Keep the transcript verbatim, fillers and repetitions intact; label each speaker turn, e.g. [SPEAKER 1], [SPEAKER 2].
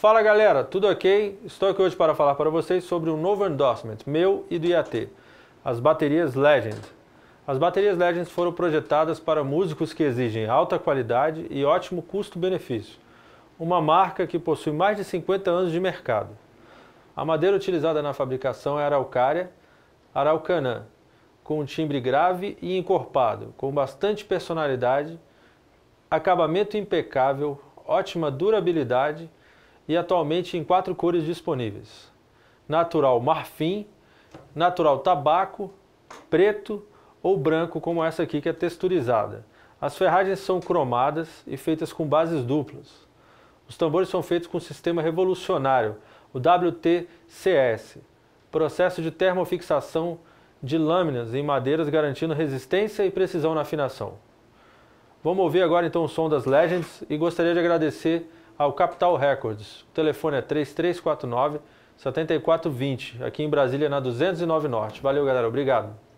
[SPEAKER 1] Fala galera, tudo ok? Estou aqui hoje para falar para vocês sobre um novo endorsement meu e do I A T, as baterias Legend. As baterias Legend foram projetadas para músicos que exigem alta qualidade e ótimo custo-benefício, uma marca que possui mais de cinquenta anos de mercado. A madeira utilizada na fabricação é araucária araucanã, com um timbre grave e encorpado, com bastante personalidade, acabamento impecável, ótima durabilidade e atualmente em quatro cores disponíveis: natural marfim, natural tabaco, preto ou branco, como essa aqui que é texturizada. As ferragens são cromadas e feitas com bases duplas. Os tambores são feitos com um sistema revolucionário, o W T C S, processo de termofixação de lâminas em madeiras garantindo resistência e precisão na afinação. Vamos ouvir agora então o som das Legends e gostaria de agradecer ao Capital Records. O telefone é três três quatro nove, sete quatro dois zero, aqui em Brasília, na duzentos e nove Norte. Valeu, galera. Obrigado.